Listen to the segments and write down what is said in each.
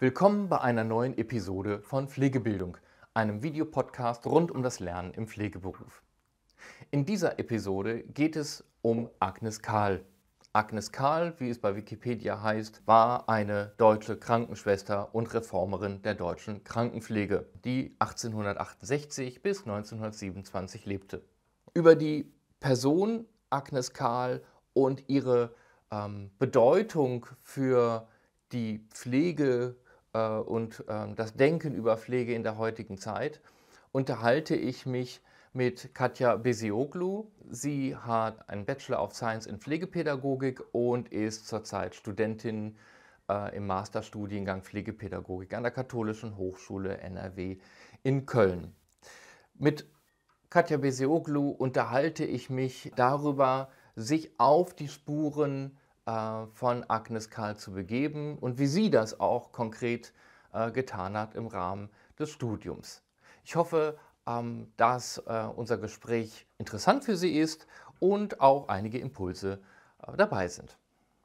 Willkommen bei einer neuen Episode von Pflegebildung, einem Videopodcast rund um das Lernen im Pflegeberuf. In dieser Episode geht es um Agnes Karl. Agnes Karl, wie es bei Wikipedia heißt, war eine deutsche Krankenschwester und Reformerin der deutschen Krankenpflege, die 1868 bis 1927 lebte. Über die Person Agnes Karl und ihre Bedeutung für die Pflege und das Denken über Pflege in der heutigen Zeit unterhalte ich mich mit Katja Besioglu. Sie hat einen Bachelor of Science in Pflegepädagogik und ist zurzeit Studentin im Masterstudiengang Pflegepädagogik an der Katholischen Hochschule NRW in Köln. Mit Katja Besioglu unterhalte ich mich darüber, sich auf die Spuren von Agnes Karl zu begeben und wie sie das auch konkret getan hat im Rahmen des Studiums. Ich hoffe, dass unser Gespräch interessant für Sie ist und auch einige Impulse dabei sind.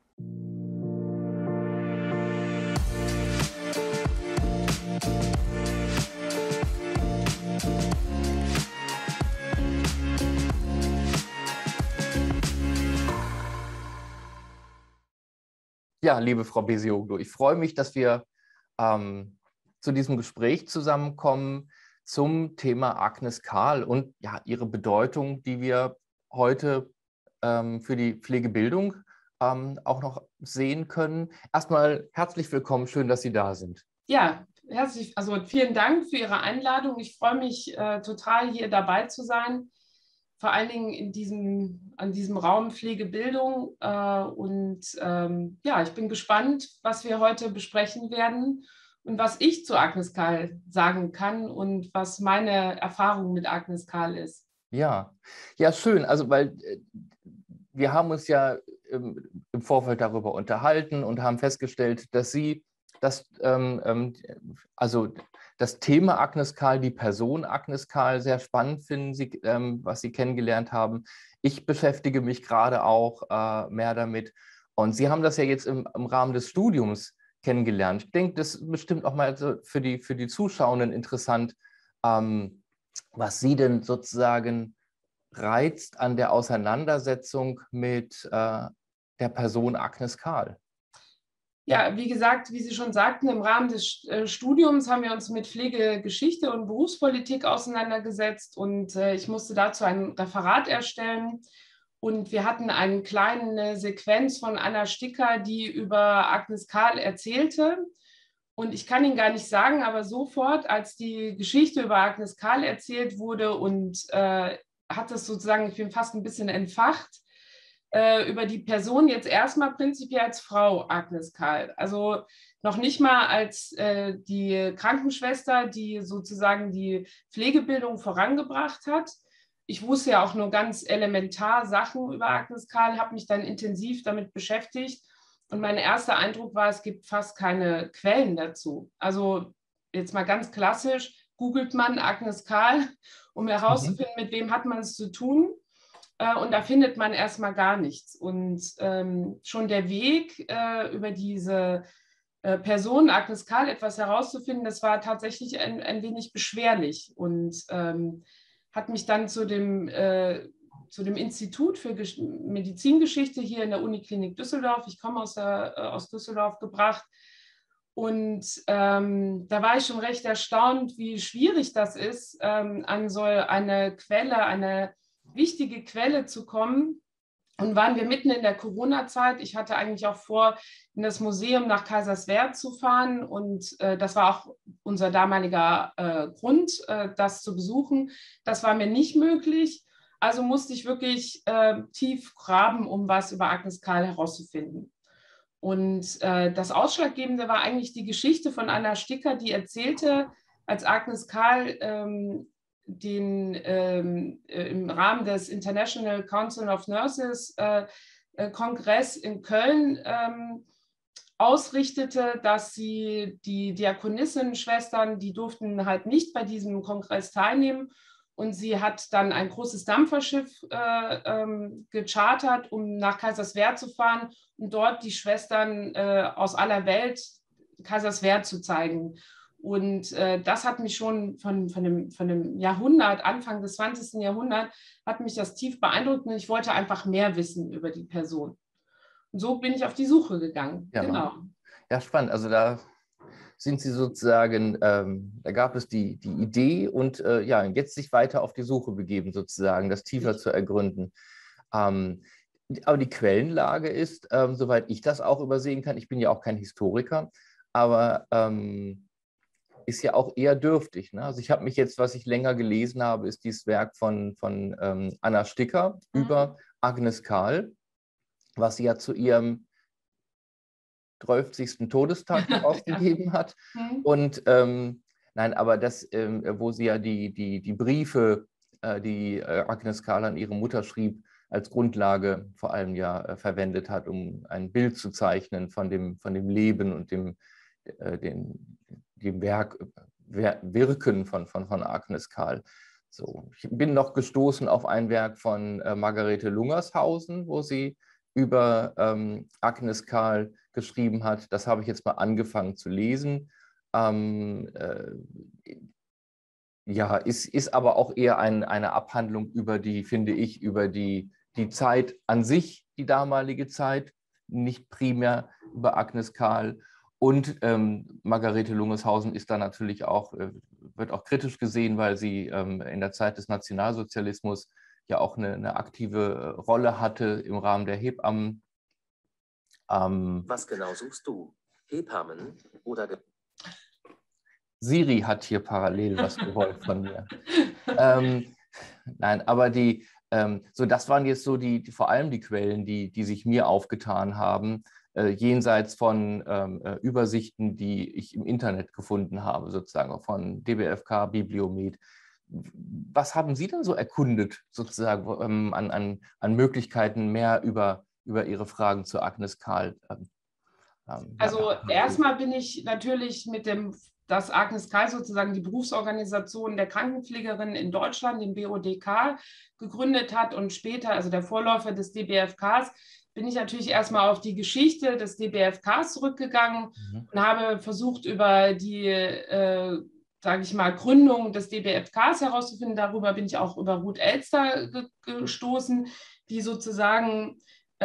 Ja, liebe Frau Besioglu, ich freue mich, dass wir zu diesem Gespräch zusammenkommen zum Thema Agnes Karl und ja, ihre Bedeutung, die wir heute für die Pflegebildung auch noch sehen können. Erstmal herzlich willkommen, schön, dass Sie da sind. Ja, vielen Dank für Ihre Einladung. Ich freue mich total, hier dabei zu sein, vor allen Dingen an diesem Raum Pflegebildung. Ja, ich bin gespannt, was wir heute besprechen werden und was ich zu Agnes Karl sagen kann und was meine Erfahrung mit Agnes Karl ist. Ja, ja, schön. Also, weil wir haben uns ja im Vorfeld darüber unterhalten und haben festgestellt, dass Sie also das Thema Agnes Karl, die Person Agnes Karl sehr spannend finden, was Sie kennengelernt haben. Ich beschäftige mich gerade auch mehr damit. Und Sie haben das ja jetzt im Rahmen des Studiums kennengelernt. Ich denke, das ist bestimmt auch mal so für die Zuschauenden interessant, was Sie denn sozusagen reizt an der Auseinandersetzung mit der Person Agnes Karl. Ja, wie gesagt, wie Sie schon sagten, im Rahmen des Studiums haben wir uns mit Pflegegeschichte und Berufspolitik auseinandergesetzt und ich musste dazu ein Referat erstellen. Und wir hatten eine kleine Sequenz von Anna Sticker, die über Agnes Karl erzählte. Und ich kann Ihnen gar nicht sagen, aber sofort, als die Geschichte über Agnes Karl erzählt wurde und hat es sozusagen, ich bin fast ein bisschen entfacht, über die Person jetzt erstmal prinzipiell als Frau Agnes Karl. Also noch nicht mal als die Krankenschwester, die sozusagen die Pflegebildung vorangebracht hat. Ich wusste ja auch nur ganz elementar Sachen über Agnes Karl, habe mich dann intensiv damit beschäftigt. Und mein erster Eindruck war, es gibt fast keine Quellen dazu. Also jetzt mal ganz klassisch, googelt man Agnes Karl, um herauszufinden, mit wem hat man es zu tun. Und da findet man erstmal gar nichts. Und schon der Weg über diese Person Agnes Karl etwas herauszufinden, das war tatsächlich ein wenig beschwerlich und hat mich dann zu dem Institut für Medizingeschichte hier in der Uniklinik Düsseldorf, ich komme aus Düsseldorf, gebracht. Und da war ich schon recht erstaunt, wie schwierig das ist, an so eine Quelle, eine wichtige Quelle zu kommen. Und waren wir mitten in der Corona-Zeit. Ich hatte eigentlich auch vor, in das Museum nach Kaiserswerth zu fahren. Und das war auch unser damaliger Grund, das zu besuchen. Das war mir nicht möglich. Also musste ich wirklich tief graben, um was über Agnes Karl herauszufinden. Und das Ausschlaggebende war eigentlich die Geschichte von Anna Sticker, die erzählte, als Agnes Karl im Rahmen des International Council of Nurses Kongress in Köln ausrichtete, dass sie die Diakonissen-Schwestern, die durften halt nicht bei diesem Kongress teilnehmen. Und sie hat dann ein großes Dampferschiff gechartert, um nach Kaiserswerth zu fahren und dort die Schwestern aus aller Welt Kaiserswerth zu zeigen. Und das hat mich schon von dem Jahrhundert, Anfang des 20. Jahrhunderts, hat mich das tief beeindruckt und ich wollte einfach mehr wissen über die Person. Und so bin ich auf die Suche gegangen. Ja, genau. Ja, spannend. Also da sind Sie sozusagen, da gab es die Idee und ja, jetzt sich weiter auf die Suche begeben, sozusagen, das tiefer zu ergründen. Aber die Quellenlage ist, soweit ich das auch übersehen kann, ich bin ja auch kein Historiker, aber ist ja auch eher dürftig. Ne? Also ich habe mich jetzt, was ich länger gelesen habe, ist dieses Werk von Anna Sticker über Agnes Karl, was sie ja zu ihrem 12. Todestag herausgegeben hat. Und nein, aber das, wo sie ja die Briefe, die Agnes Karl an ihre Mutter schrieb, als Grundlage vor allem ja verwendet hat, um ein Bild zu zeichnen von dem Leben und dem Wirken von Agnes Karl. So, ich bin noch gestoßen auf ein Werk von Margarete Lungershausen, wo sie über Agnes Karl geschrieben hat. Das habe ich jetzt mal angefangen zu lesen. Ja, ist aber auch eher eine Abhandlung über die, finde ich, über die Zeit an sich, die damalige Zeit, nicht primär über Agnes Karl. Und Margarete Lungershausen ist da natürlich auch, wird auch kritisch gesehen, weil sie in der Zeit des Nationalsozialismus ja auch eine aktive Rolle hatte im Rahmen der Hebammen. Was genau suchst du? Hebammen oder... Siri hat hier parallel was gewollt von mir. Nein, aber so das waren jetzt so vor allem die Quellen, die sich mir aufgetan haben, jenseits von Übersichten, die ich im Internet gefunden habe, sozusagen auch von DBFK, Bibliomet. Was haben Sie denn so erkundet, sozusagen, an Möglichkeiten, mehr über Ihre Fragen zu Agnes Karl? Also erstmal bin ich natürlich dass Agnes Karl sozusagen die Berufsorganisation der Krankenpflegerinnen in Deutschland, den BODK, gegründet hat und später, also der Vorläufer des DBFKs, bin ich natürlich erstmal auf die Geschichte des DBFKs zurückgegangen und habe versucht, über die, sage ich mal, Gründung des DBFKs herauszufinden. Darüber bin ich auch über Ruth Elster gestoßen, die sozusagen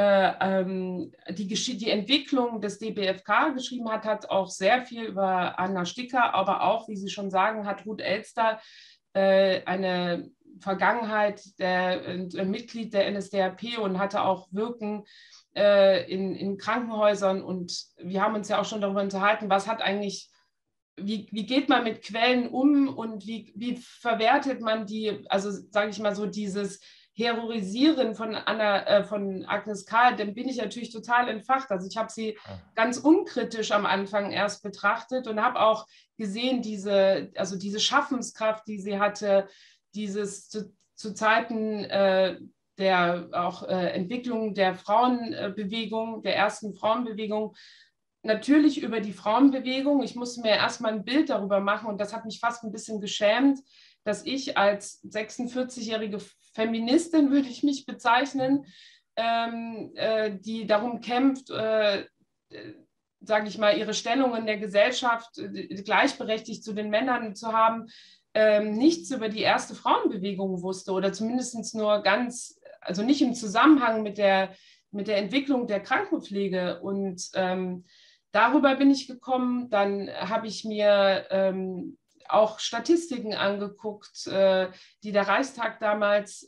die Entwicklung des DBFK geschrieben hat auch sehr viel über Anna Sticker, aber auch, wie Sie schon sagen, hat Ruth Elster eine Vergangenheit Mitglied der NSDAP und hatte auch Wirken in Krankenhäusern. Und wir haben uns ja auch schon darüber unterhalten, wie geht man mit Quellen um und wie verwertet man die, also sage ich mal so, dieses Heroisieren von Agnes Karl, dann bin ich natürlich total entfacht. Also ich habe sie ganz unkritisch am Anfang erst betrachtet und habe auch gesehen, diese Schaffenskraft, die sie hatte, dieses zu Zeiten der auch Entwicklung der Frauenbewegung, der ersten Frauenbewegung, natürlich über die Frauenbewegung. Ich musste mir erstmal ein Bild darüber machen und das hat mich fast ein bisschen geschämt, dass ich als 46-jährige Feministin, würde ich mich bezeichnen, die darum kämpft, sage ich mal, ihre Stellung in der Gesellschaft gleichberechtigt zu den Männern zu haben, nichts über die erste Frauenbewegung wusste oder zumindest nur also nicht im Zusammenhang mit der Entwicklung der Krankenpflege. Und darüber bin ich gekommen. Dann habe ich mir auch Statistiken angeguckt, die der Reichstag damals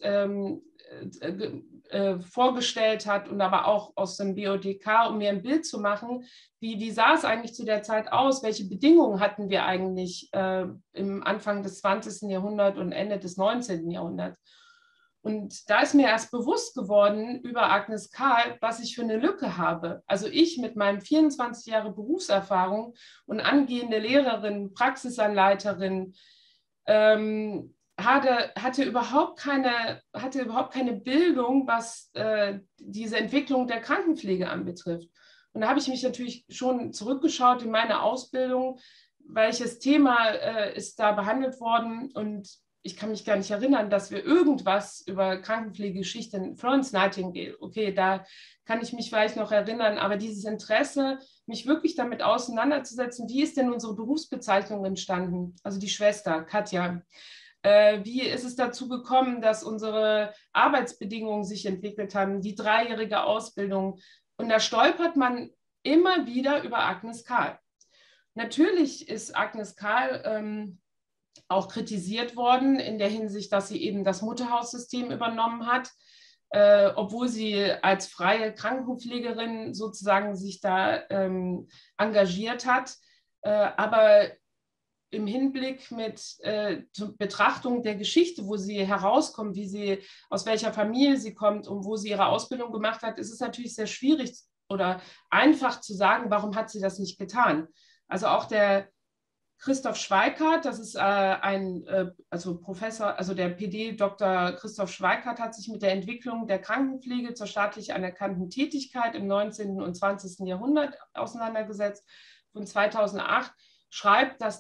vorgestellt hat und aber auch aus dem BODK, um mir ein Bild zu machen, wie sah es eigentlich zu der Zeit aus, welche Bedingungen hatten wir eigentlich im Anfang des 20. Jahrhunderts und Ende des 19. Jahrhunderts. Und da ist mir erst bewusst geworden über Agnes Karl, was ich für eine Lücke habe. Also ich mit meinen 24 Jahren Berufserfahrung und angehende Lehrerin, Praxisanleiterin, hatte überhaupt keine Bildung, was diese Entwicklung der Krankenpflege anbetrifft. Und da habe ich mich natürlich schon zurückgeschaut in meine Ausbildung, welches Thema ist da behandelt worden. Und ich kann mich gar nicht erinnern, dass wir irgendwas über Krankenpflegegeschichte in Florence Nightingale, okay, da kann ich mich vielleicht noch erinnern, aber dieses Interesse, mich wirklich damit auseinanderzusetzen, wie ist denn unsere Berufsbezeichnung entstanden? Also die Schwester, Katja. Wie ist es dazu gekommen, dass unsere Arbeitsbedingungen sich entwickelt haben, die 3-jährige Ausbildung? Und da stolpert man immer wieder über Agnes Karl. Natürlich ist Agnes Karl auch kritisiert worden in der Hinsicht, dass sie eben das Mutterhaussystem übernommen hat, obwohl sie als freie Krankenpflegerin sozusagen sich da engagiert hat. Aber im Hinblick mit zur Betrachtung der Geschichte, wo sie herauskommt, wie sie, aus welcher Familie sie kommt und wo sie ihre Ausbildung gemacht hat, ist es natürlich sehr schwierig oder einfach zu sagen, warum hat sie das nicht getan. Also auch der Christoph Schweikart, das ist also Professor, also der PD Dr. Christoph Schweikart hat sich mit der Entwicklung der Krankenpflege zur staatlich anerkannten Tätigkeit im 19. und 20. Jahrhundert auseinandergesetzt. Von 2008 schreibt, dass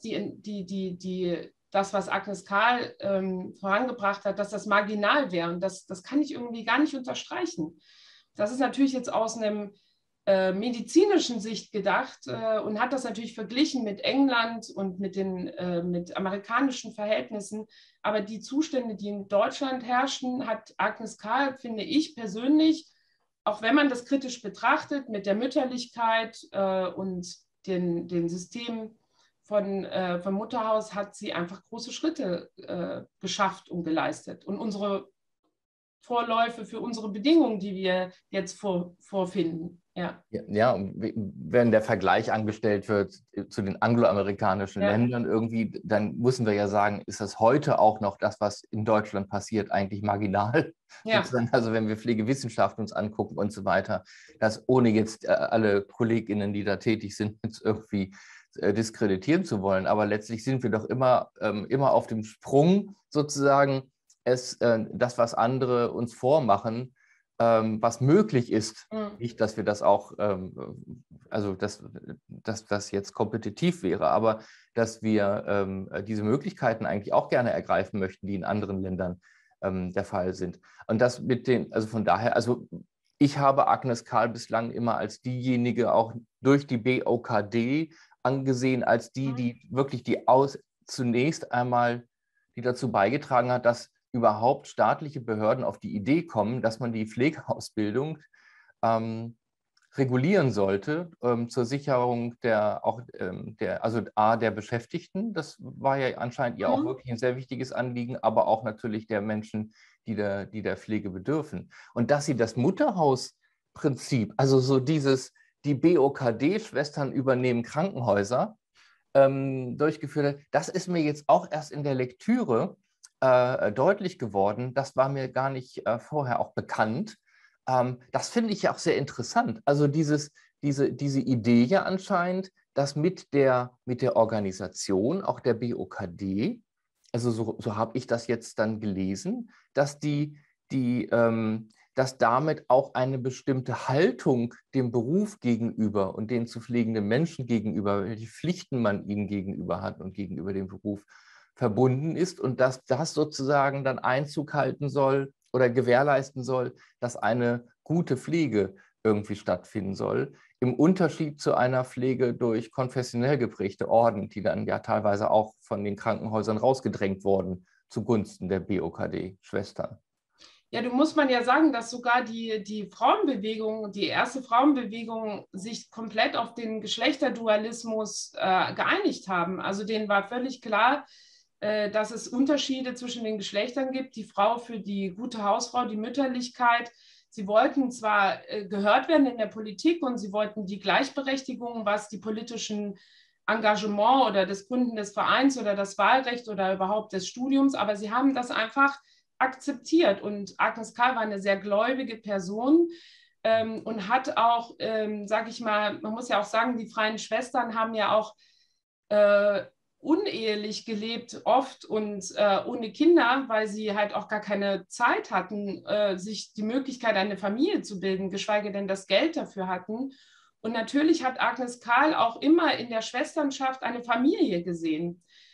das, was Agnes Karl vorangebracht hat, dass das marginal wäre. Und das kann ich irgendwie gar nicht unterstreichen. Das ist natürlich jetzt aus einem medizinischen Sicht gedacht und hat das natürlich verglichen mit England und mit amerikanischen Verhältnissen. Aber die Zustände, die in Deutschland herrschen, hat Agnes Karl, finde ich persönlich, auch wenn man das kritisch betrachtet, mit der Mütterlichkeit und den Systemen von Mutterhaus, hat sie einfach große Schritte geschafft und geleistet. Und unsere Vorläufe für unsere Bedingungen, die wir jetzt vorfinden. Ja. Ja, wenn der Vergleich angestellt wird zu den angloamerikanischen Ländern irgendwie, dann müssen wir ja sagen, ist das heute auch noch das, was in Deutschland passiert, eigentlich marginal? Ja. Also wenn wir Pflegewissenschaften uns angucken und so weiter, das ohne jetzt alle KollegInnen, die da tätig sind, jetzt irgendwie diskreditieren zu wollen. Aber letztlich sind wir doch immer auf dem Sprung sozusagen, das, was andere uns vormachen, was möglich ist. Nicht, dass wir das auch, also dass das jetzt kompetitiv wäre, aber dass wir diese Möglichkeiten eigentlich auch gerne ergreifen möchten, die in anderen Ländern der Fall sind. Und das also von daher, also ich habe Agnes Karl bislang immer als diejenige, auch durch die BOKD angesehen, als die wirklich zunächst einmal, die dazu beigetragen hat, dass überhaupt staatliche Behörden auf die Idee kommen, dass man die Pflegeausbildung regulieren sollte zur Sicherung der Beschäftigten. Das war ja anscheinend ihr auch wirklich ein sehr wichtiges Anliegen, aber auch natürlich der Menschen, die der Pflege bedürfen. Und dass sie das Mutterhausprinzip, also so die BOKD-Schwestern übernehmen Krankenhäuser, durchgeführt hat, das ist mir jetzt auch erst in der Lektüre deutlich geworden. Das war mir gar nicht vorher auch bekannt. Das finde ich ja auch sehr interessant. Also diese Idee ja anscheinend, dass mit der Organisation, auch der BOKD, also so habe ich das jetzt dann gelesen, dass dass damit auch eine bestimmte Haltung dem Beruf gegenüber und den zu pflegenden Menschen gegenüber, welche Pflichten man ihnen gegenüber hat und gegenüber dem Beruf verbunden ist und dass das sozusagen dann Einzug halten soll oder gewährleisten soll, dass eine gute Pflege irgendwie stattfinden soll, im Unterschied zu einer Pflege durch konfessionell geprägte Orden, die dann ja teilweise auch von den Krankenhäusern rausgedrängt wurden zugunsten der BOKD-Schwestern. Ja, du musst man ja sagen, dass sogar die Frauenbewegung, die erste Frauenbewegung sich komplett auf den Geschlechterdualismus geeinigt haben. Also denen war völlig klar, dass es Unterschiede zwischen den Geschlechtern gibt. Die Frau für die gute Hausfrau, die Mütterlichkeit. Sie wollten zwar gehört werden in der Politik und sie wollten die Gleichberechtigung, was die politischen Engagement oder das Gründen des Vereins oder das Wahlrecht oder überhaupt des Studiums, aber sie haben das einfach akzeptiert. Und Agnes Karl war eine sehr gläubige Person und hat auch, sage ich mal, man muss ja auch sagen, die Freien Schwestern haben ja auch unehelich gelebt oft und ohne Kinder, weil sie halt auch gar keine Zeit hatten, sich die Möglichkeit, eine Familie zu bilden, geschweige denn das Geld dafür hatten. Und natürlich hat Agnes Karl auch immer in der Schwesternschaft eine Familie gesehen.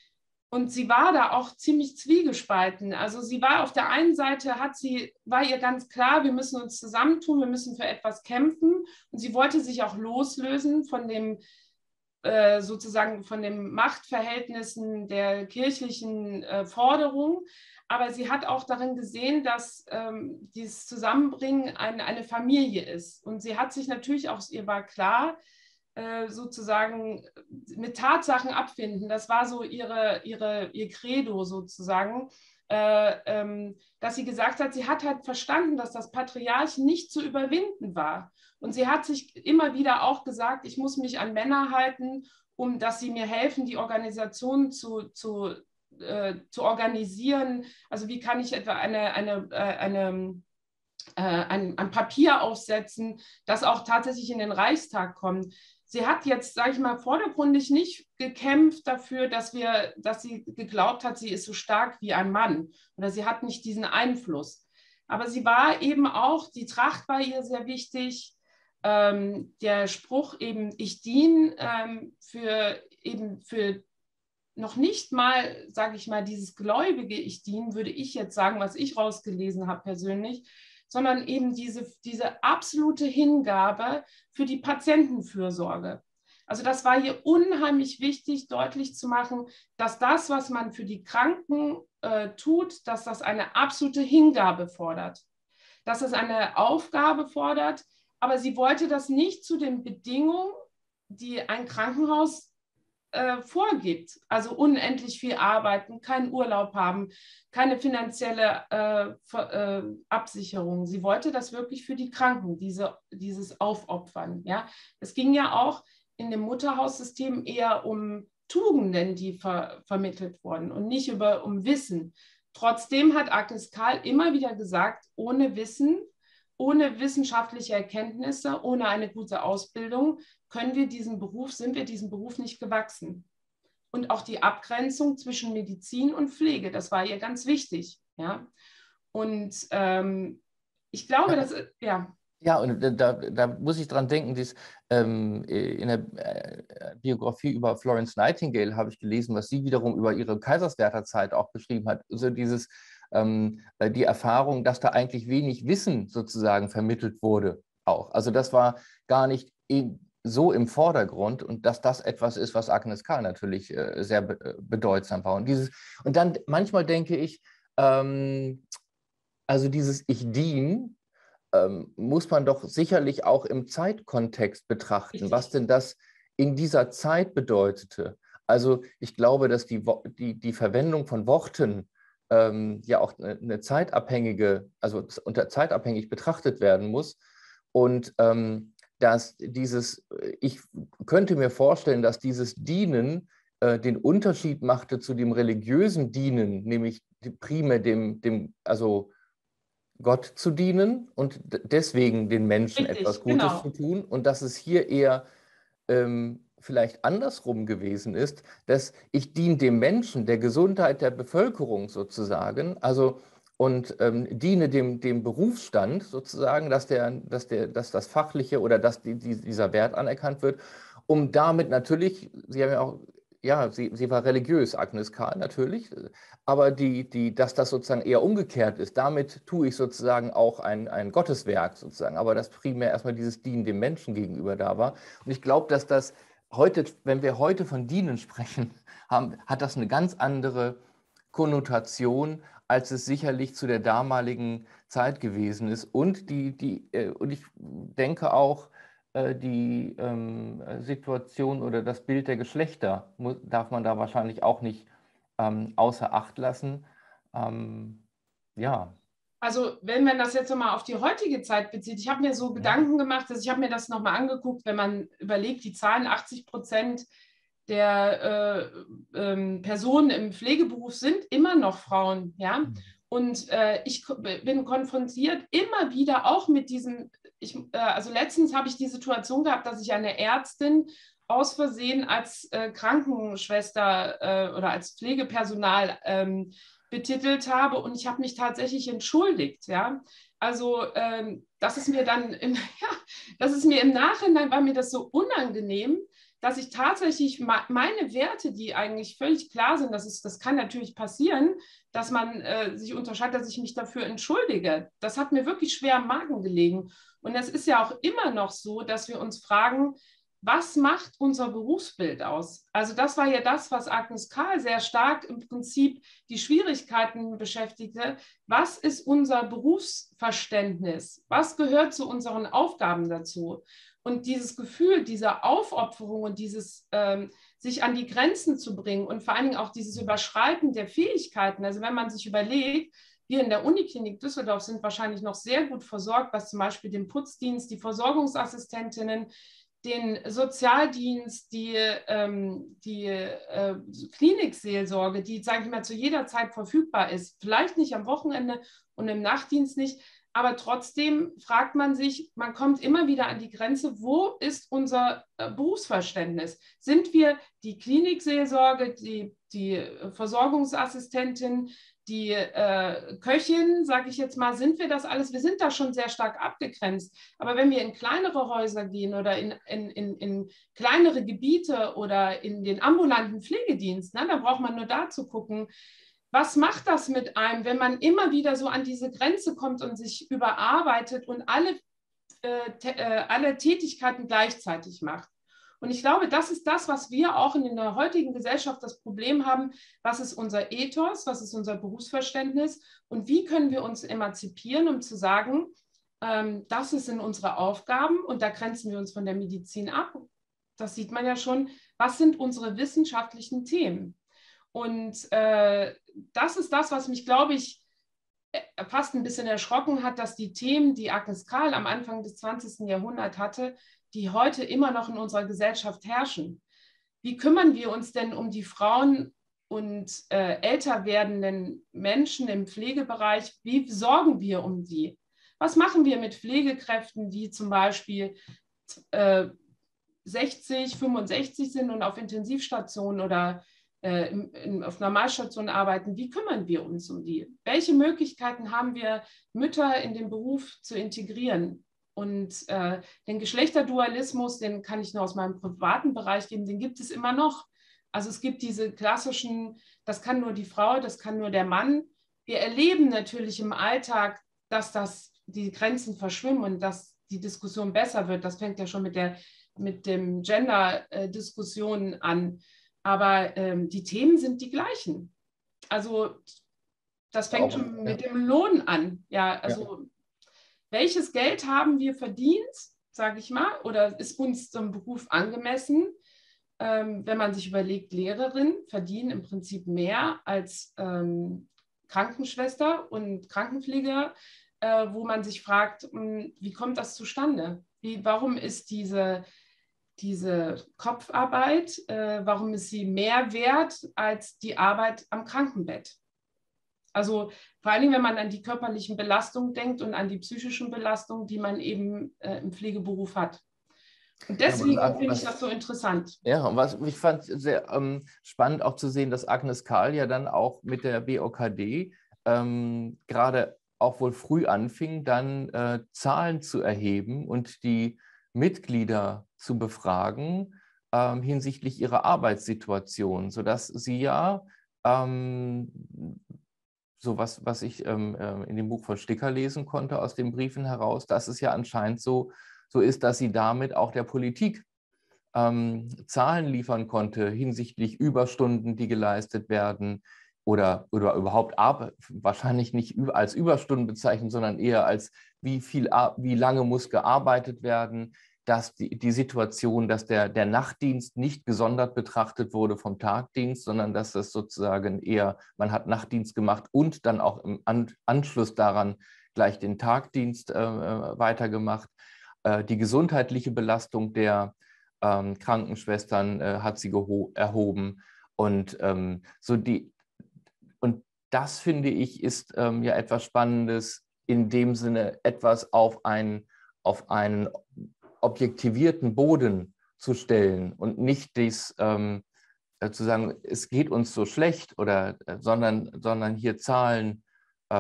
Und sie war da auch ziemlich zwiegespalten. Also sie war auf der einen Seite, war ihr ganz klar, wir müssen uns zusammentun, wir müssen für etwas kämpfen. Und sie wollte sich auch loslösen von dem sozusagen von den Machtverhältnissen der kirchlichen Forderungen. Aber sie hat auch darin gesehen, dass dieses Zusammenbringen eine Familie ist. Und sie hat sich natürlich auch, ihr war klar, sozusagen mit Tatsachen abfinden. Das war so ihr Credo sozusagen, dass sie gesagt hat, sie hat halt verstanden, dass das Patriarchen nicht zu überwinden war. Und sie hat sich immer wieder auch gesagt, ich muss mich an Männer halten, dass sie mir helfen, die Organisation zu organisieren. Also wie kann ich etwa ein Papier aufsetzen, das auch tatsächlich in den Reichstag kommt. Sie hat jetzt, sage ich mal, vordergründig nicht gekämpft dafür, dass sie geglaubt hat, sie ist so stark wie ein Mann oder sie hat nicht diesen Einfluss. Aber sie war eben auch, die Tracht war ihr sehr wichtig. Der Spruch eben, ich diene für noch nicht mal, sage ich mal, dieses gläubige Ich diene, würde ich jetzt sagen, was ich rausgelesen habe persönlich, sondern eben diese absolute Hingabe für die Patientenfürsorge. Also das war hier unheimlich wichtig, deutlich zu machen, dass das, was man für die Kranken tut, dass das eine absolute Hingabe fordert, dass es eine Aufgabe fordert, aber sie wollte das nicht zu den Bedingungen, die ein Krankenhaus vorgibt. Also unendlich viel arbeiten, keinen Urlaub haben, keine finanzielle Absicherung. Sie wollte das wirklich für die Kranken, dieses Aufopfern. Ja? Es ging ja auch in dem Mutterhaussystem eher um Tugenden, die vermittelt wurden und nicht um Wissen. Trotzdem hat Agnes Karl immer wieder gesagt, ohne Wissen, ohne wissenschaftliche Erkenntnisse, ohne eine gute Ausbildung sind wir diesem Beruf nicht gewachsen. Und auch die Abgrenzung zwischen Medizin und Pflege, das war ihr ganz wichtig. Ja? Und ich glaube, dass, ja. Ja, und da muss ich dran denken, in der Biografie über Florence Nightingale habe ich gelesen, was sie wiederum über ihre Kaiserswerther Zeit auch beschrieben hat. Also die Erfahrung, dass da eigentlich wenig Wissen sozusagen vermittelt wurde auch. Also das war gar nicht so im Vordergrund und dass das etwas ist, was Agnes Karl natürlich sehr bedeutsam war. Und dann manchmal denke ich, also dieses Ich dien, muss man doch sicherlich auch im Zeitkontext betrachten, richtig, was denn das in dieser Zeit bedeutete. Also ich glaube, dass die Verwendung von Worten ja auch eine zeitabhängige, also unter zeitabhängig betrachtet werden muss. Und ich könnte mir vorstellen, dass dieses Dienen den Unterschied machte zu dem religiösen Dienen, nämlich primär also Gott zu dienen und deswegen den Menschen richtig, etwas Gutes zu tun. Und dass es hier eher vielleicht andersrum gewesen ist, dass ich diene dem Menschen, der Gesundheit der Bevölkerung sozusagen, also und diene dem Berufsstand sozusagen, dass das Fachliche oder dass dieser Wert anerkannt wird, um damit natürlich, Sie haben ja auch, ja, sie war religiös, Agnes Karl natürlich, aber dass das sozusagen eher umgekehrt ist, damit tue ich sozusagen auch ein Gotteswerk sozusagen, aber dass primär erstmal dieses Dienen dem Menschen gegenüber da war. Und ich glaube, dass das heute, wenn wir heute von Dienen sprechen, hat das eine ganz andere Konnotation, als es sicherlich zu der damaligen Zeit gewesen ist. Und und ich denke auch, die Situation oder das Bild der Geschlechter darf man da wahrscheinlich auch nicht außer Acht lassen. Ja. Also wenn man das jetzt nochmal auf die heutige Zeit bezieht, ich habe mir so Gedanken gemacht, ich habe mir das nochmal angeguckt, wenn man überlegt, die Zahlen, 80% der Personen im Pflegeberuf sind immer noch Frauen, ja. Und ich bin konfrontiert immer wieder auch mit diesem, also letztens habe ich die Situation gehabt, dass ich eine Ärztin aus Versehen als Krankenschwester oder als Pflegepersonal betitelt habe und ich habe mich tatsächlich entschuldigt, ja. Also das ist mir im Nachhinein war mir das so unangenehm, dass ich tatsächlich meine Werte, die eigentlich völlig klar sind, das kann natürlich passieren, dass man sich unterscheidet, dass ich mich dafür entschuldige. Das hat mir wirklich schwer am Magen gelegen. Und es ist ja auch immer noch so, dass wir uns fragen, was macht unser Berufsbild aus? Also das war ja das, was Agnes Karl sehr stark im Prinzip die Schwierigkeiten beschäftigte. Was ist unser Berufsverständnis? Was gehört zu unseren Aufgaben dazu? Und dieses Gefühl dieser Aufopferung und dieses sich an die Grenzen zu bringen und vor allen Dingen auch dieses Überschreiten der Fähigkeiten. Also wenn man sich überlegt, wir in der Uniklinik Düsseldorf sind wahrscheinlich noch sehr gut versorgt, was zum Beispiel den Putzdienst, die Versorgungsassistentinnen, den Sozialdienst, die Klinikseelsorge, die, sage ich mal, zu jeder Zeit verfügbar ist. Vielleicht nicht am Wochenende und im Nachtdienst nicht, aber trotzdem fragt man sich, man kommt immer wieder an die Grenze, wo ist unser Berufsverständnis? Sind wir die Klinikseelsorge, die Versorgungsassistentin, die Köchin, sage ich jetzt mal, sind wir das alles? Wir sind da schon sehr stark abgegrenzt. Aber wenn wir in kleinere Häuser gehen oder in kleinere Gebiete oder in den ambulanten Pflegedienst, ne, da braucht man nur da zu gucken, was macht das mit einem, wenn man immer wieder so an diese Grenze kommt und sich überarbeitet und alle Tätigkeiten gleichzeitig macht? Und ich glaube, das ist das, was wir auch in der heutigen Gesellschaft das Problem haben. Was ist unser Ethos? Was ist unser Berufsverständnis? Und wie können wir uns emanzipieren, um zu sagen, das sind unsere Aufgaben und da grenzen wir uns von der Medizin ab. Das sieht man ja schon. Was sind unsere wissenschaftlichen Themen? Und das ist das, was mich, glaube ich, fast ein bisschen erschrocken hat, dass die Themen, die Agnes Karl am Anfang des 20. Jahrhunderts hatte, die heute immer noch in unserer Gesellschaft herrschen. Wie kümmern wir uns denn um die Frauen und älter werdenden Menschen im Pflegebereich? Wie sorgen wir um die? Was machen wir mit Pflegekräften, die zum Beispiel 60, 65 sind und auf Intensivstationen oder auf Normalstationen arbeiten? Wie kümmern wir uns um die? Welche Möglichkeiten haben wir, Mütter in den Beruf zu integrieren? Und den Geschlechterdualismus, den kann ich nur aus meinem privaten Bereich geben, den gibt es immer noch. Also es gibt diese klassischen, das kann nur die Frau, das kann nur der Mann. Wir erleben natürlich im Alltag, dass die Grenzen verschwimmen und dass die Diskussion besser wird. Das fängt ja schon mit dem Gender-Diskussionen an. Aber die Themen sind die gleichen. Also das fängt schon mit dem Lohn an. Ja, also welches Geld haben wir verdient, sage ich mal, oder ist uns zum Beruf angemessen? Wenn man sich überlegt, Lehrerinnen verdienen im Prinzip mehr als Krankenschwester und Krankenpfleger, wo man sich fragt, wie kommt das zustande? Warum ist diese Kopfarbeit, warum ist sie mehr wert als die Arbeit am Krankenbett? Also vor allen Dingen, wenn man an die körperlichen Belastungen denkt und an die psychischen Belastungen, die man eben im Pflegeberuf hat. Und deswegen finde ich das so interessant. Ja, und was ich fand sehr spannend auch zu sehen, dass Agnes Karl ja dann auch mit der BOKD gerade auch wohl früh anfing, dann Zahlen zu erheben und die Mitglieder zu befragen hinsichtlich ihrer Arbeitssituation, sodass sie ja so was ich in dem Buch von Sticker lesen konnte, aus den Briefen heraus, dass es ja anscheinend so ist, dass sie damit auch der Politik Zahlen liefern konnte hinsichtlich Überstunden, die geleistet werden oder überhaupt wahrscheinlich nicht als Überstunden bezeichnen, sondern eher als wie lange muss gearbeitet werden, dass die Situation, dass der Nachtdienst nicht gesondert betrachtet wurde vom Tagdienst, sondern dass das sozusagen eher, man hat Nachtdienst gemacht und dann auch im Anschluss daran gleich den Tagdienst weitergemacht. Die gesundheitliche Belastung der Krankenschwestern hat sie erhoben. Und, und das, finde ich, ist ja etwas Spannendes, in dem Sinne etwas auf einen objektivierten Boden zu stellen und nicht zu sagen, es geht uns so schlecht, sondern hier Zahlen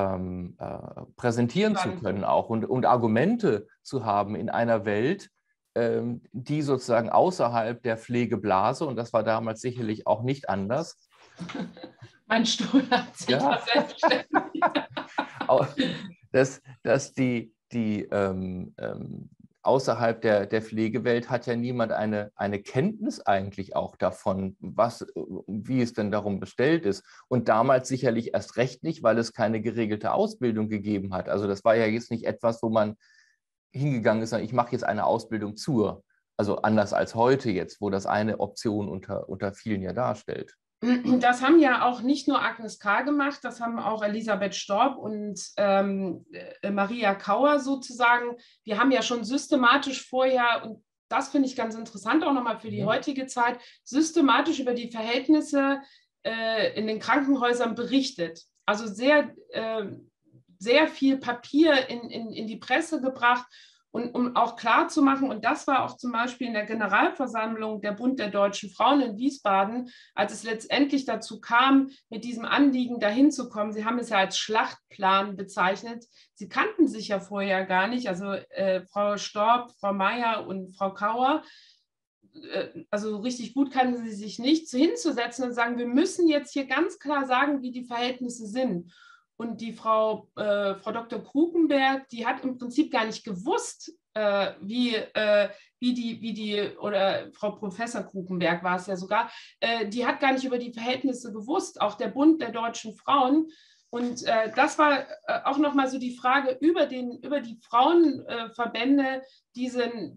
präsentieren zu können auch und Argumente zu haben in einer Welt, die sozusagen außerhalb der Pflegeblase, und das war damals sicherlich auch nicht anders. Mein Stuhl hat sich selbstständig. Dass die außerhalb der Pflegewelt hat ja niemand eine Kenntnis eigentlich auch davon, wie es denn darum bestellt ist. Und damals sicherlich erst recht nicht, weil es keine geregelte Ausbildung gegeben hat. Also das war ja jetzt nicht etwas, wo man hingegangen ist, ich mache jetzt eine Ausbildung also anders als heute jetzt, wo das eine Option unter vielen ja darstellt. Das haben ja auch nicht nur Agnes Karl gemacht, das haben auch Elisabeth Storb und Maria Kauer sozusagen. Wir haben ja schon systematisch vorher, und das finde ich ganz interessant auch nochmal für die heutige Zeit, systematisch über die Verhältnisse in den Krankenhäusern berichtet. Also sehr viel Papier in die Presse gebracht. Und um auch klarzumachen, und das war auch zum Beispiel in der Generalversammlung der Bund der Deutschen Frauen in Wiesbaden, als es letztendlich dazu kam, mit diesem Anliegen dahin zu kommen. Sie haben es ja als Schlachtplan bezeichnet. Sie kannten sich ja vorher gar nicht, also Frau Storb, Frau Mayer und Frau Kauer. Also richtig gut kannten sie sich nicht, hinzusetzen und sagen, wir müssen jetzt hier ganz klar sagen, wie die Verhältnisse sind. Und die Frau Dr. Krukenberg, die hat im Prinzip gar nicht gewusst, wie die, oder Frau Professor Krukenberg war es ja sogar, die hat gar nicht über die Verhältnisse gewusst, auch der Bund der deutschen Frauen. Und das war auch nochmal so die Frage über die Frauenverbände, die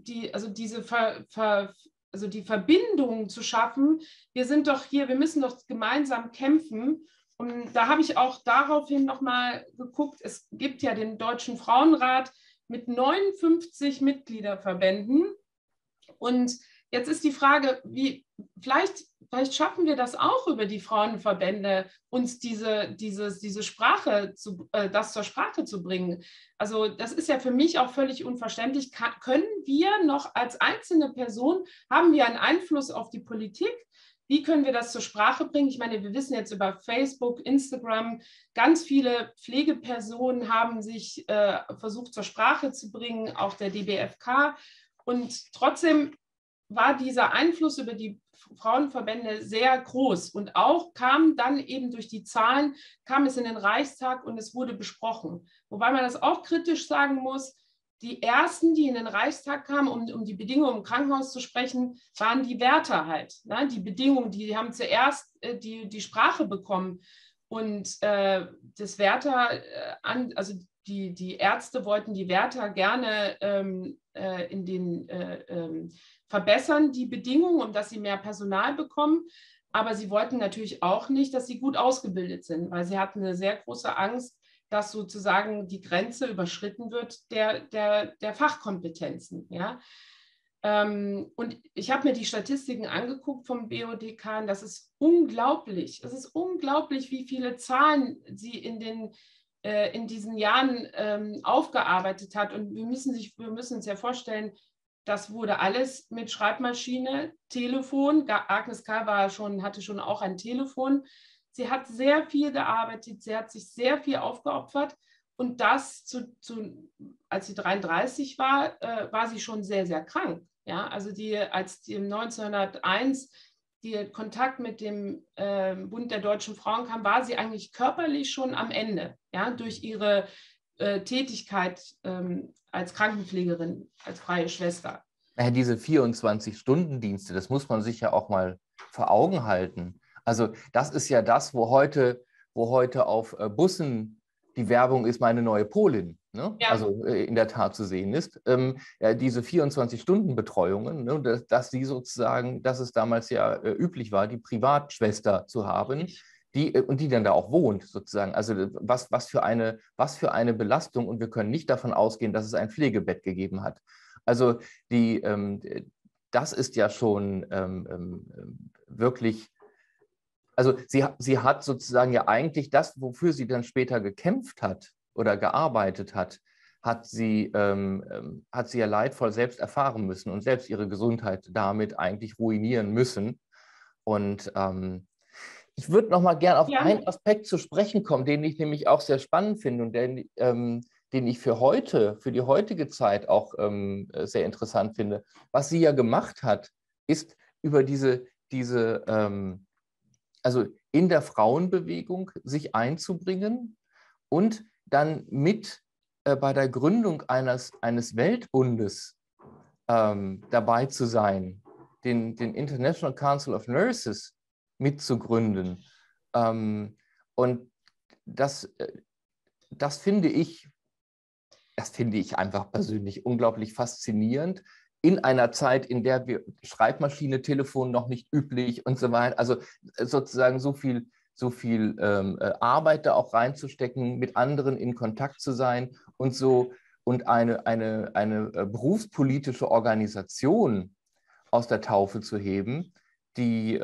Verbindung zu schaffen. Wir sind doch hier, wir müssen doch gemeinsam kämpfen. Und da habe ich auch daraufhin nochmal geguckt, es gibt ja den Deutschen Frauenrat mit 59 Mitgliederverbänden. Und jetzt ist die Frage, vielleicht schaffen wir das auch über die Frauenverbände, uns diese Sprache, das zur Sprache zu bringen. Also das ist ja für mich auch völlig unverständlich. Können wir noch als einzelne Person, haben wir einen Einfluss auf die Politik? Wie können wir das zur Sprache bringen? Ich meine, wir wissen jetzt über Facebook, Instagram, ganz viele Pflegepersonen haben sich versucht zur Sprache zu bringen, auch der DBFK. Und trotzdem war dieser Einfluss über die Frauenverbände sehr groß. Und auch kam dann eben durch die Zahlen, kam es in den Reichstag und es wurde besprochen. Wobei man das auch kritisch sagen muss, die ersten, die in den Reichstag kamen, um die Bedingungen im Krankenhaus zu sprechen, waren die Wärter halt. Ne? Die Bedingungen, die haben zuerst die Sprache bekommen. Und das Wärter, also die Ärzte wollten die Wärter gerne verbessern, die Bedingungen, um dass sie mehr Personal bekommen. Aber sie wollten natürlich auch nicht, dass sie gut ausgebildet sind, weil sie hatten eine sehr große Angst, dass sozusagen die Grenze überschritten wird der Fachkompetenzen. Ja? Und ich habe mir die Statistiken angeguckt vom BODK, das ist unglaublich. Es ist unglaublich, wie viele Zahlen sie in diesen Jahren aufgearbeitet hat. Und wir müssen uns ja vorstellen, das wurde alles mit Schreibmaschine, Telefon. Agnes Karl hatte schon auch ein Telefon. Sie hat sehr viel gearbeitet, sie hat sich sehr viel aufgeopfert und das, als sie 33 war, war sie schon sehr, sehr krank. Ja? Also als die 1901 der Kontakt mit dem Bund der deutschen Frauen kam, war sie eigentlich körperlich schon am Ende, ja? Durch ihre Tätigkeit als Krankenpflegerin, als freie Schwester. Diese 24-Stunden-Dienste, das muss man sich ja auch mal vor Augen halten. Also das ist ja das, wo heute auf Bussen die Werbung ist, meine neue Polin, ne? Ja. Also in der Tat zu sehen ist. Diese 24-Stunden-Betreuungen, ne, dass es damals ja üblich war, die Privatschwester zu haben, die dann da auch wohnt sozusagen. Also was für eine Belastung, und wir können nicht davon ausgehen, dass es ein Pflegebett gegeben hat. Also das ist ja schon wirklich. Also sie hat sozusagen ja eigentlich das, wofür sie dann später gekämpft hat oder gearbeitet hat, hat sie ja leidvoll selbst erfahren müssen und selbst ihre Gesundheit damit eigentlich ruinieren müssen. Und ich würde noch mal gern auf einen Aspekt zu sprechen kommen, den ich nämlich auch sehr spannend finde und den ich für die heutige Zeit auch sehr interessant finde. Was sie ja gemacht hat, ist über also in der Frauenbewegung sich einzubringen und dann bei der Gründung eines Weltbundes dabei zu sein, den International Council of Nurses mitzugründen. Und das finde ich einfach persönlich unglaublich faszinierend. In einer Zeit, in der Schreibmaschine, Telefon noch nicht üblich und so weiter, also sozusagen so viel Arbeit da auch reinzustecken, mit anderen in Kontakt zu sein und eine berufspolitische Organisation aus der Taufe zu heben, die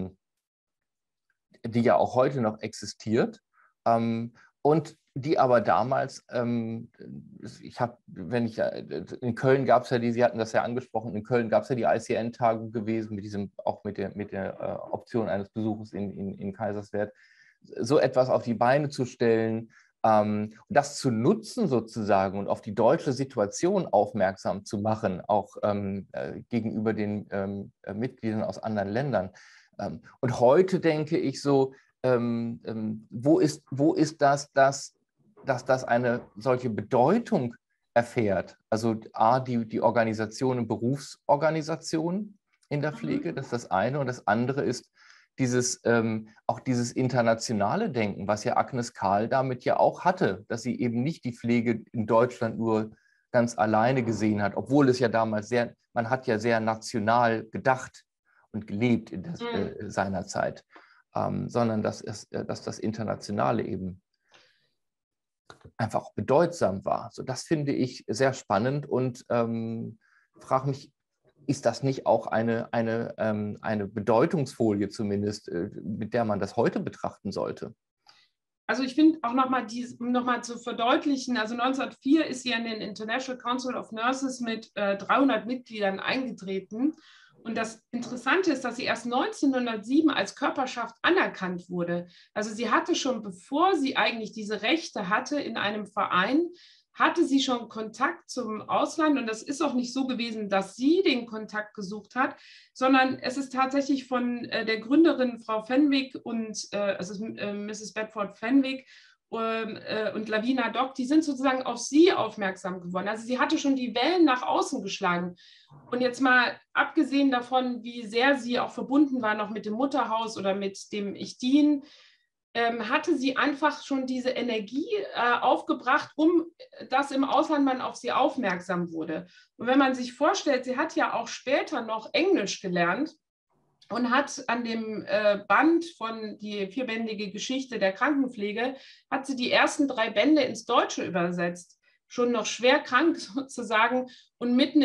ja auch heute noch existiert. Und die aber damals, in Köln gab es ja Sie hatten das ja angesprochen, in Köln gab es ja die ICN-Tagung gewesen, auch mit der Option eines Besuches in Kaiserswerth, so etwas auf die Beine zu stellen, das zu nutzen sozusagen und auf die deutsche Situation aufmerksam zu machen, auch gegenüber den Mitgliedern aus anderen Ländern. Und heute denke ich so, wo ist das, dass das eine solche Bedeutung erfährt? Also die Organisationen, Berufsorganisationen in der Pflege, das ist das eine. Und das andere ist auch dieses internationale Denken, was ja Agnes Karl damit ja auch hatte, dass sie eben nicht die Pflege in Deutschland nur ganz alleine gesehen hat, obwohl es ja damals man hat ja sehr national gedacht und gelebt in seiner Zeit, sondern dass das Internationale eben einfach bedeutsam war. So, das finde ich sehr spannend und frage mich, ist das nicht auch eine Bedeutungsfolie zumindest, mit der man das heute betrachten sollte? Also ich finde auch nochmal zu verdeutlichen, also 1904 ist sie in den International Council of Nurses mit 300 Mitgliedern eingetreten. Und das Interessante ist, dass sie erst 1907 als Körperschaft anerkannt wurde. Also sie hatte schon, bevor sie eigentlich diese Rechte hatte in einem Verein, hatte sie schon Kontakt zum Ausland. Und das ist auch nicht so gewesen, dass sie den Kontakt gesucht hat, sondern es ist tatsächlich von der Gründerin Frau Fenwick und Mrs. Bedford Fenwick und Lavina Dock, die sind sozusagen auf sie aufmerksam geworden. Also sie hatte schon die Wellen nach außen geschlagen. Und jetzt mal abgesehen davon, wie sehr sie auch verbunden war noch mit dem Mutterhaus oder mit dem Ich-Dien, hatte sie einfach schon diese Energie aufgebracht, dass im Ausland man auf sie aufmerksam wurde. Und wenn man sich vorstellt, sie hat ja auch später noch Englisch gelernt und hat an dem Band von die 4-bändige Geschichte der Krankenpflege, hat sie die ersten 3 Bände ins Deutsche übersetzt. Schon noch schwer krank sozusagen und mitten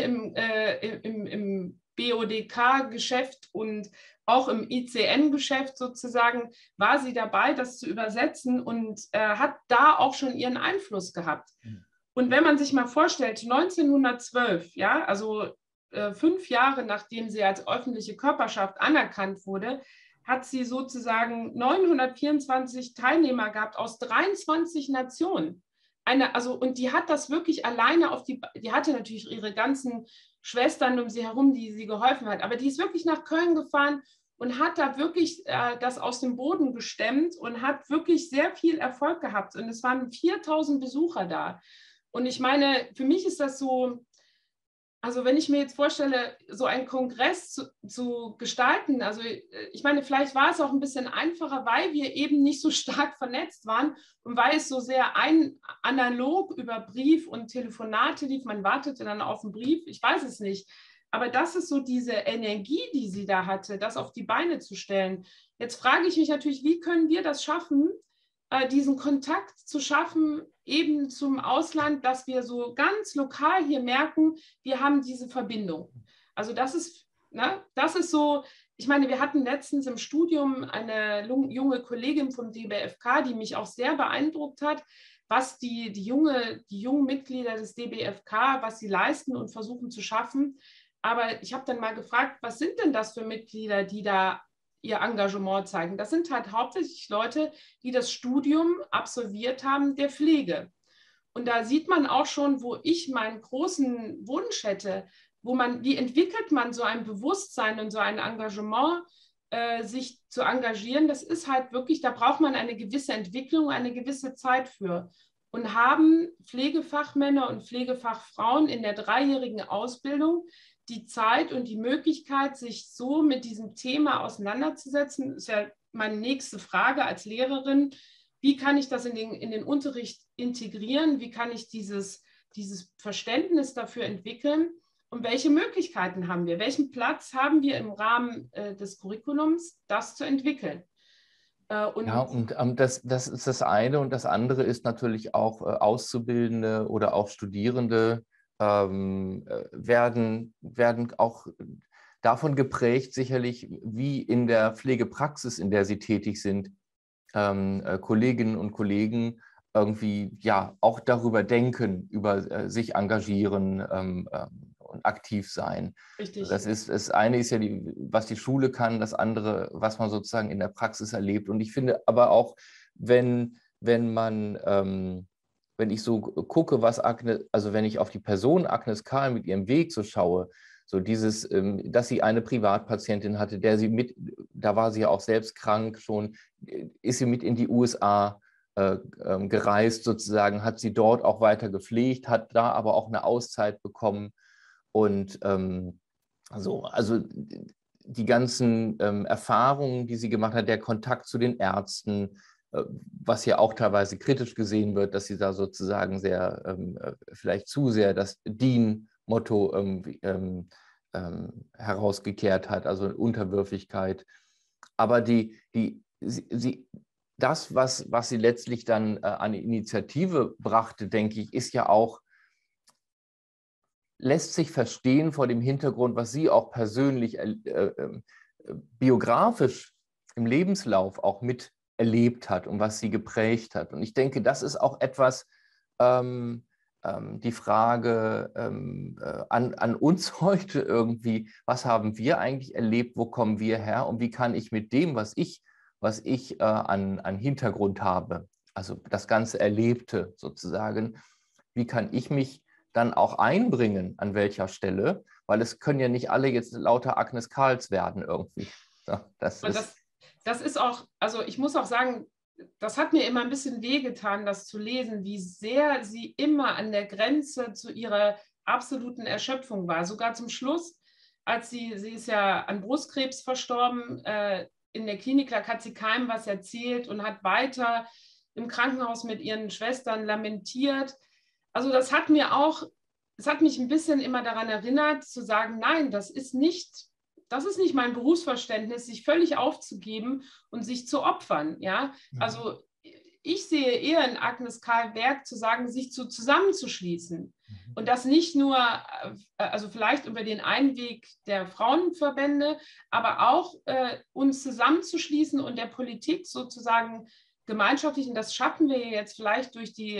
im BODK-Geschäft und auch im ICN-Geschäft sozusagen war sie dabei, das zu übersetzen und hat da auch schon ihren Einfluss gehabt. Und wenn man sich mal vorstellt, 1912, ja, also 5 Jahre nachdem sie als öffentliche Körperschaft anerkannt wurde, hat sie sozusagen 924 Teilnehmer gehabt aus 23 Nationen. Und die hat das wirklich alleine die hatte natürlich ihre ganzen Schwestern um sie herum, die sie geholfen hat, aber die ist wirklich nach Köln gefahren und hat da wirklich das aus dem Boden gestemmt und hat wirklich sehr viel Erfolg gehabt. Und es waren 4000 Besucher da. Und ich meine, für mich ist das so, also wenn ich mir jetzt vorstelle, so einen Kongress zu gestalten, also ich meine, vielleicht war es auch ein bisschen einfacher, weil wir eben nicht so stark vernetzt waren und weil es so sehr analog über Brief und Telefonate lief, man wartete dann auf einen Brief, ich weiß es nicht. Aber das ist so diese Energie, die sie da hatte, das auf die Beine zu stellen. Jetzt frage ich mich natürlich, wie können wir das schaffen, diesen Kontakt zu schaffen, eben zum Ausland, dass wir so ganz lokal hier merken, wir haben diese Verbindung. Also das ist so, ich meine, wir hatten letztens im Studium eine junge Kollegin vom DBFK, die mich auch sehr beeindruckt hat, was die jungen Mitglieder des DBFK, was sie leisten und versuchen zu schaffen. Aber ich habe dann mal gefragt, was sind denn das für Mitglieder, die da ihr Engagement zeigen? Das sind halt hauptsächlich Leute, die das Studium absolviert haben der Pflege. Und da sieht man auch schon, wo ich meinen großen Wunsch hätte, wie entwickelt man so ein Bewusstsein und so ein Engagement, sich zu engagieren. Das ist halt wirklich, da braucht man eine gewisse Entwicklung, eine gewisse Zeit für. Und haben Pflegefachmänner und Pflegefachfrauen in der 3-jährigen Ausbildung die Zeit und die Möglichkeit, sich so mit diesem Thema auseinanderzusetzen, ist ja meine nächste Frage als Lehrerin. Wie kann ich das in den Unterricht integrieren? Wie kann ich dieses Verständnis dafür entwickeln? Und welche Möglichkeiten haben wir? Welchen Platz haben wir im Rahmen des Curriculums, das zu entwickeln? Das ist das eine. Und das andere ist natürlich auch Auszubildende oder auch Studierende werden auch davon geprägt, sicherlich, wie in der Pflegepraxis, in der sie tätig sind, Kolleginnen und Kollegen irgendwie ja auch darüber denken, über sich engagieren und aktiv sein. Richtig. Das eine ist ja, was die Schule kann, das andere, was man sozusagen in der Praxis erlebt. Und ich finde aber auch, wenn ich so gucke, also wenn ich auf die Person Agnes Karl mit ihrem Weg so schaue, so dieses, dass sie eine Privatpatientin hatte, da war sie ja auch selbst krank schon, ist sie mit in die USA gereist sozusagen, hat sie dort auch weiter gepflegt, hat da aber auch eine Auszeit bekommen. Und also die ganzen Erfahrungen, die sie gemacht hat, der Kontakt zu den Ärzten, was ja auch teilweise kritisch gesehen wird, dass sie da sozusagen sehr, vielleicht zu sehr das DIN-Motto herausgekehrt hat, also Unterwürfigkeit. Aber das, was sie letztlich dann an Initiative brachte, denke ich, ist ja auch, lässt sich verstehen vor dem Hintergrund, was sie auch persönlich biografisch im Lebenslauf auch miterlebt hat und was sie geprägt hat. Und ich denke, das ist auch etwas, die Frage an uns heute irgendwie, was haben wir eigentlich erlebt, wo kommen wir her und wie kann ich mit dem, was ich an Hintergrund habe, also das ganze Erlebte sozusagen, wie kann ich mich dann auch einbringen, an welcher Stelle, weil es können ja nicht alle jetzt lauter Agnes Karls werden irgendwie. Ja, das ist auch, also ich muss auch sagen, das hat mir immer ein bisschen wehgetan, das zu lesen, wie sehr sie immer an der Grenze zu ihrer absoluten Erschöpfung war. Sogar zum Schluss, als sie ist ja an Brustkrebs verstorben, in der Klinik lag, hat sie keinem was erzählt und hat weiter im Krankenhaus mit ihren Schwestern lamentiert. Also das hat mich ein bisschen immer daran erinnert, zu sagen, nein, das ist nicht mein Berufsverständnis, sich völlig aufzugeben und sich zu opfern. Ja? Also ich sehe eher in Agnes Karl Werk zu sagen, sich zusammenzuschließen. Und das nicht nur, also vielleicht über den Einweg der Frauenverbände, aber auch uns zusammenzuschließen und der Politik sozusagen gemeinschaftlich, und das schaffen wir jetzt vielleicht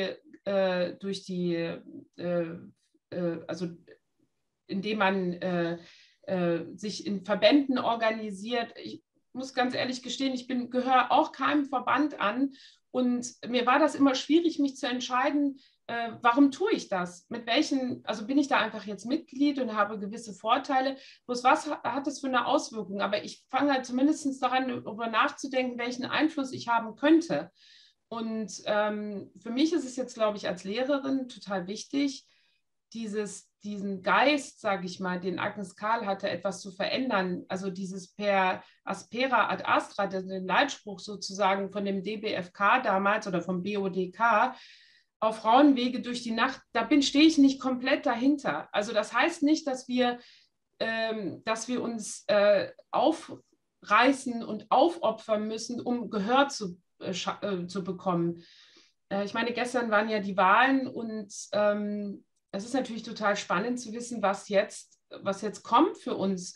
also indem man sich in Verbänden organisiert. Ich muss ganz ehrlich gestehen, ich gehöre auch keinem Verband an und mir war das immer schwierig, mich zu entscheiden, warum tue ich das? Also bin ich da einfach jetzt Mitglied und habe gewisse Vorteile? Bloß was hat das für eine Auswirkung? Aber ich fange halt zumindest daran, darüber nachzudenken, welchen Einfluss ich haben könnte. Und für mich ist es jetzt, glaube ich, als Lehrerin total wichtig, diesen Geist, sage ich mal, den Agnes Karl hatte, etwas zu verändern. Also dieses per aspera ad astra, den Leitspruch sozusagen von dem DBFK damals oder vom BODK, auf Frauenwege durch die Nacht, stehe ich nicht komplett dahinter. Also das heißt nicht, dass wir uns aufreißen und aufopfern müssen, um Gehör zu bekommen. Ich meine, gestern waren ja die Wahlen und es ist natürlich total spannend zu wissen, was jetzt kommt für uns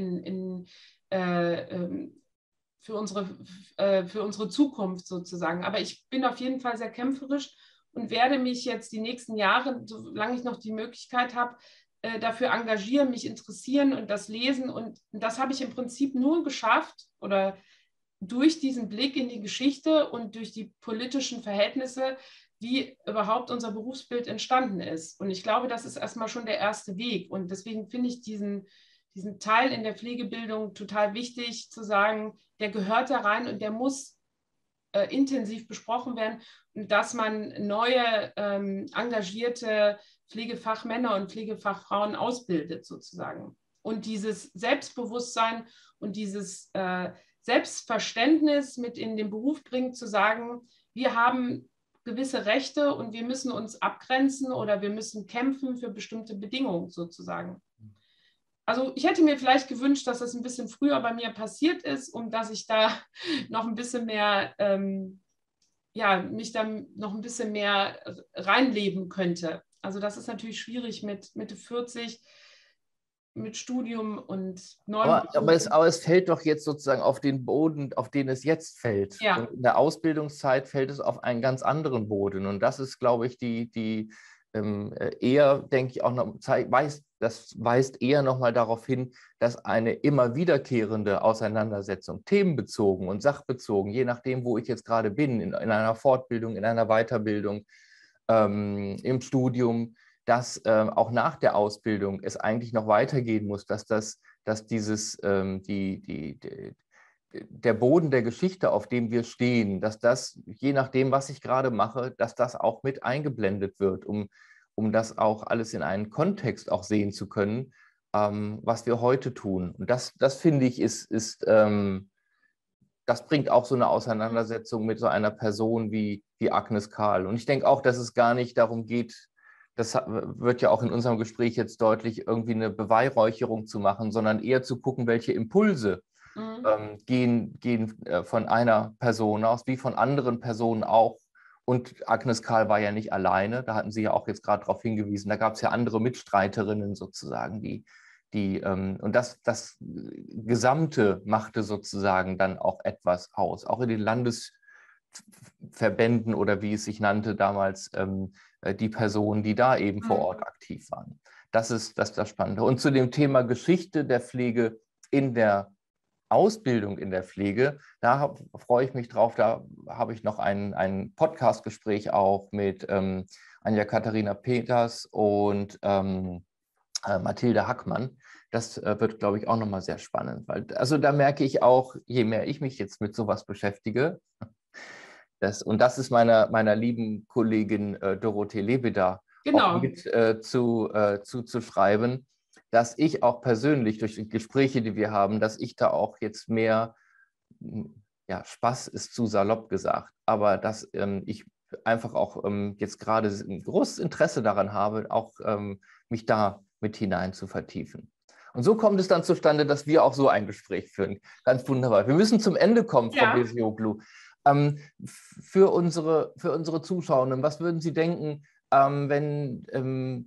für unsere Zukunft sozusagen. Aber ich bin auf jeden Fall sehr kämpferisch und werde mich jetzt die nächsten Jahre, solange ich noch die Möglichkeit habe, dafür engagieren, mich interessieren und das lesen. Und das habe ich im Prinzip nur geschafft oder durch diesen Blick in die Geschichte und durch die politischen Verhältnisse wie überhaupt unser Berufsbild entstanden ist. Und ich glaube, das ist erstmal schon der erste Weg. Und deswegen finde ich diesen Teil in der Pflegebildung total wichtig, zu sagen, der gehört da rein und der muss intensiv besprochen werden, und dass man neue engagierte Pflegefachmänner und Pflegefachfrauen ausbildet sozusagen. Und dieses Selbstbewusstsein und dieses Selbstverständnis mit in den Beruf bringt, zu sagen, wir haben gewisse Rechte und wir müssen uns abgrenzen oder wir müssen kämpfen für bestimmte Bedingungen sozusagen. Also ich hätte mir vielleicht gewünscht, dass das ein bisschen früher bei mir passiert ist, um dass ich da noch ein bisschen mehr, mich dann noch ein bisschen mehr reinleben könnte. Also das ist natürlich schwierig mit Mitte 40, mit Studium und neuem. Aber es fällt doch jetzt sozusagen auf den Boden, auf den es jetzt fällt. Ja. Und in der Ausbildungszeit fällt es auf einen ganz anderen Boden. Und das ist, glaube ich, eher, denke ich, auch noch, das weist eher nochmal darauf hin, dass eine immer wiederkehrende Auseinandersetzung, themenbezogen und sachbezogen, je nachdem, wo ich jetzt gerade bin, in einer Fortbildung, in einer Weiterbildung, im Studium, dass auch nach der Ausbildung es eigentlich noch weitergehen muss, dass der Boden der Geschichte, auf dem wir stehen, dass das, je nachdem, was ich gerade mache, dass das auch mit eingeblendet wird, um das auch alles in einen Kontext auch sehen zu können, was wir heute tun. Und das finde ich, das bringt auch so eine Auseinandersetzung mit so einer Person wie Agnes Karl. Und ich denke auch, dass es gar nicht darum geht, das wird ja auch in unserem Gespräch jetzt deutlich, irgendwie eine Beweihräucherung zu machen, sondern eher zu gucken, welche Impulse gehen von einer Person aus, wie von anderen Personen auch. Und Agnes Karl war ja nicht alleine, da hatten Sie ja auch jetzt gerade darauf hingewiesen, da gab es ja andere Mitstreiterinnen sozusagen, und das Gesamte machte sozusagen dann auch etwas aus, auch in den Landesverbänden oder wie es sich nannte damals, die Personen, die da eben vor Ort aktiv waren. Das ist das Spannende. Und zu dem Thema Geschichte der Pflege in der Ausbildung in der Pflege, da freue ich mich drauf. Da habe ich noch ein Podcast-Gespräch auch mit Anja-Katharina Peters und Mathilde Hackmann. Das wird, glaube ich, auch nochmal sehr spannend. Also da merke ich auch, je mehr ich mich jetzt mit sowas beschäftige, und das ist meiner lieben Kollegin Dorothee Lebeda auch mit zuzuschreiben, dass ich auch persönlich durch die Gespräche, die wir haben, dass ich da auch jetzt mehr, ja, Spaß ist zu salopp gesagt, aber dass ich einfach auch jetzt gerade ein großes Interesse daran habe, auch mich da mit hinein zu vertiefen. Und so kommt es dann zustande, dass wir auch so ein Gespräch führen. Ganz wunderbar. Wir müssen zum Ende kommen, Frau Besioglu. Für unsere Zuschauenden, was würden Sie denken, wenn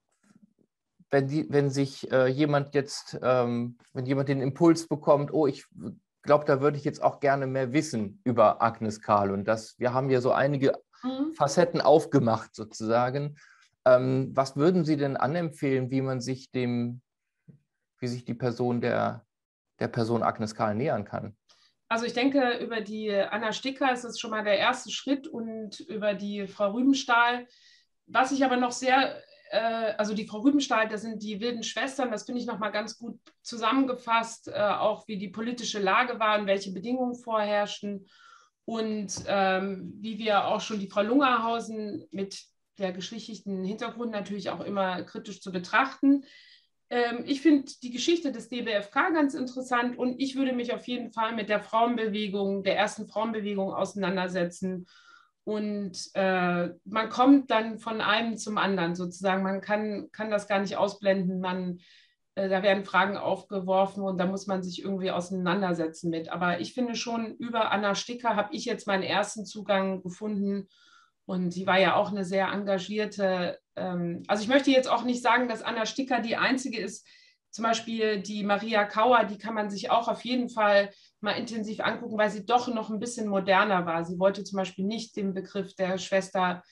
sich jemand jetzt, wenn jemand den Impuls bekommt, oh, ich glaube, da würde ich jetzt auch gerne mehr wissen über Agnes Karl, und wir haben ja so einige Facetten aufgemacht sozusagen. Was würden Sie denn anempfehlen, wie sich die Person der Person Agnes Karl nähern kann? Also ich denke, über die Anna Sticker ist es schon mal der erste Schritt, und über die Frau Rübenstahl. Was ich aber noch also die Frau Rübenstahl, das sind die wilden Schwestern, das finde ich noch mal ganz gut zusammengefasst, auch wie die politische Lage war und welche Bedingungen vorherrschen, und wie wir auch schon die Frau Lungerhausen mit der geschichtlichen Hintergrund natürlich auch immer kritisch zu betrachten. Ich finde die Geschichte des DBFK ganz interessant, und ich würde mich auf jeden Fall mit der Frauenbewegung, der ersten Frauenbewegung auseinandersetzen. Und man kommt dann von einem zum anderen sozusagen. Man kann das gar nicht ausblenden. Da werden Fragen aufgeworfen und da muss man sich irgendwie auseinandersetzen mit. Aber ich finde schon, über Anna Sticker habe ich jetzt meinen ersten Zugang gefunden. Und sie war ja auch eine sehr engagierte, also ich möchte jetzt auch nicht sagen, dass Anna Sticker die einzige ist. Zum Beispiel die Maria Kauer, die kann man sich auch auf jeden Fall mal intensiv angucken, weil sie doch noch ein bisschen moderner war. Sie wollte zum Beispiel nicht den Begriff der Schwester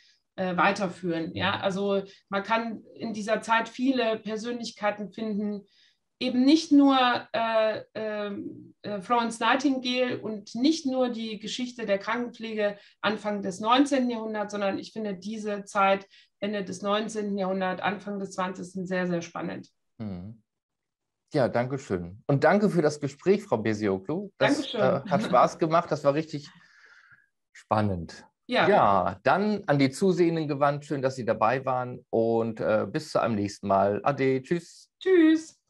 weiterführen. Ja? Also man kann in dieser Zeit viele Persönlichkeiten finden, eben nicht nur Florence Nightingale und nicht nur die Geschichte der Krankenpflege Anfang des 19. Jahrhunderts, sondern ich finde diese Zeit Ende des 19. Jahrhunderts, Anfang des 20. sehr, sehr spannend. Mhm. Ja, danke schön. Und danke für das Gespräch, Frau Besioglu. Das Dankeschön. hat Spaß gemacht, das war richtig spannend. Ja. Ja, dann an die Zusehenden gewandt, schön, dass Sie dabei waren und bis zu einem nächsten Mal. Ade, tschüss. Tschüss.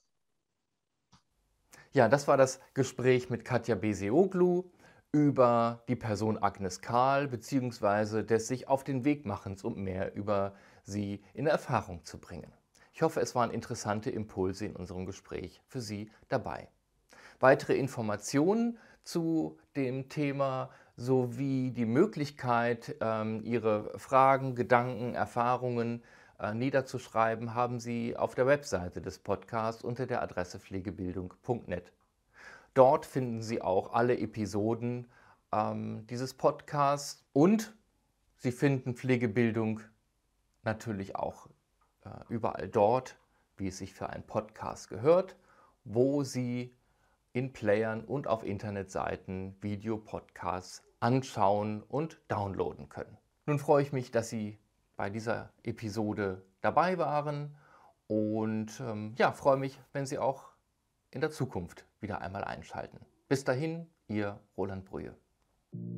Ja, das war das Gespräch mit Katja Besioglu über die Person Agnes Karl bzw. des sich auf den Weg machens, um mehr über sie in Erfahrung zu bringen. Ich hoffe, es waren interessante Impulse in unserem Gespräch für Sie dabei. Weitere Informationen zu dem Thema sowie die Möglichkeit, Ihre Fragen, Gedanken, Erfahrungen niederzuschreiben, haben Sie auf der Webseite des Podcasts unter der Adresse pflegebildung.net. Dort finden Sie auch alle Episoden dieses Podcasts und Sie finden Pflegebildung natürlich auch überall dort, wie es sich für einen Podcast gehört, wo Sie in Playern und auf Internetseiten Videopodcasts anschauen und downloaden können. Nun freue ich mich, dass Sie bei dieser Episode dabei waren und ja, freue mich, wenn Sie auch in der Zukunft wieder einmal einschalten. Bis dahin, Ihr Roland Brühe.